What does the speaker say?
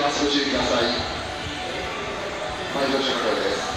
ます。ご注意ください。前乗車からです。